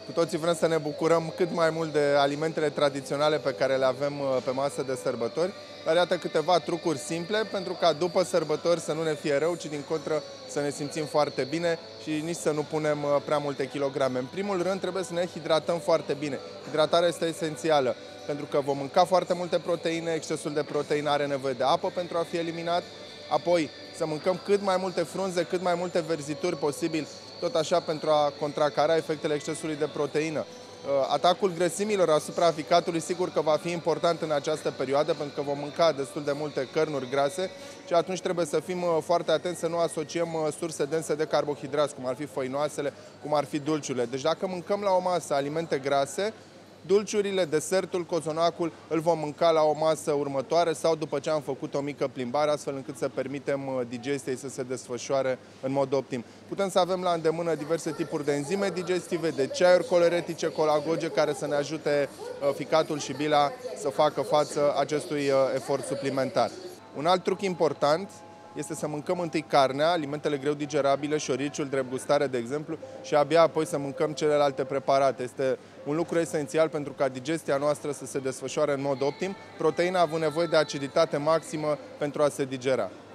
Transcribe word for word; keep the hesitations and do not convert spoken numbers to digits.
Cu toții vrem să ne bucurăm cât mai mult de alimentele tradiționale pe care le avem pe masă de sărbători, dar iată câteva trucuri simple pentru ca după sărbători să nu ne fie rău, ci din contră să ne simțim foarte bine și nici să nu punem prea multe kilograme. În primul rând trebuie să ne hidratăm foarte bine. Hidratarea este esențială pentru că vom mânca foarte multe proteine, excesul de proteină are nevoie de apă pentru a fi eliminat, apoi să mâncăm cât mai multe frunze, cât mai multe verzituri posibil, tot așa pentru a contracara efectele excesului de proteină. Atacul grăsimilor asupra ficatului sigur că va fi important în această perioadă pentru că vom mânca destul de multe cărnuri grase și atunci trebuie să fim foarte atenți să nu asociem surse dense de carbohidrați, cum ar fi făinoasele, cum ar fi dulciurile. Deci dacă mâncăm la o masă alimente grase, dulciurile, desertul, cozonacul îl vom mânca la o masă următoare sau după ce am făcut o mică plimbare, astfel încât să permitem digestiei să se desfășoare în mod optim. Putem să avem la îndemână diverse tipuri de enzime digestive, de ceaiuri coleretice, colagoge, care să ne ajute ficatul și bila să facă față acestui efort suplimentar. Un alt truc important este să mâncăm întâi carnea, alimentele greu digerabile, șoriciul, drept gustare, de exemplu, și abia apoi să mâncăm celelalte preparate. Este un lucru esențial pentru ca digestia noastră să se desfășoare în mod optim, proteina având nevoie de aciditate maximă pentru a se digera.